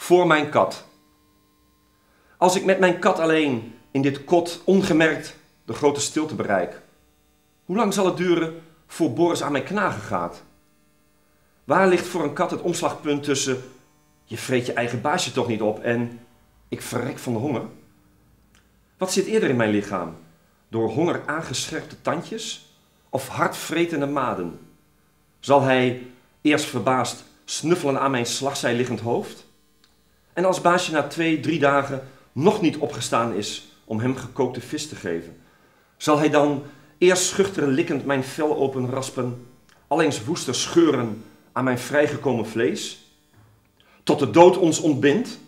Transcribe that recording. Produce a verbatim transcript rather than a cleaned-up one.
voor mijn kat. Als ik met mijn kat alleen in dit kot ongemerkt de grote stilte bereik, hoe lang zal het duren voor Boris aan mijn knagen gaat? Waar ligt voor een kat het omslagpunt tussen je vreet je eigen baasje toch niet op en ik verrek van de honger? Wat zit eerder in mijn lichaam? Door honger aangescherpte tandjes of hardvretende maden? Zal hij eerst verbaasd snuffelen aan mijn slagzij liggend hoofd? En als baasje na twee, drie dagen nog niet opgestaan is om hem gekookte vis te geven, zal hij dan eerst schuchter likkend mijn vel open raspen, allengs woester scheuren aan mijn vrijgekomen vlees, tot de dood ons ontbindt?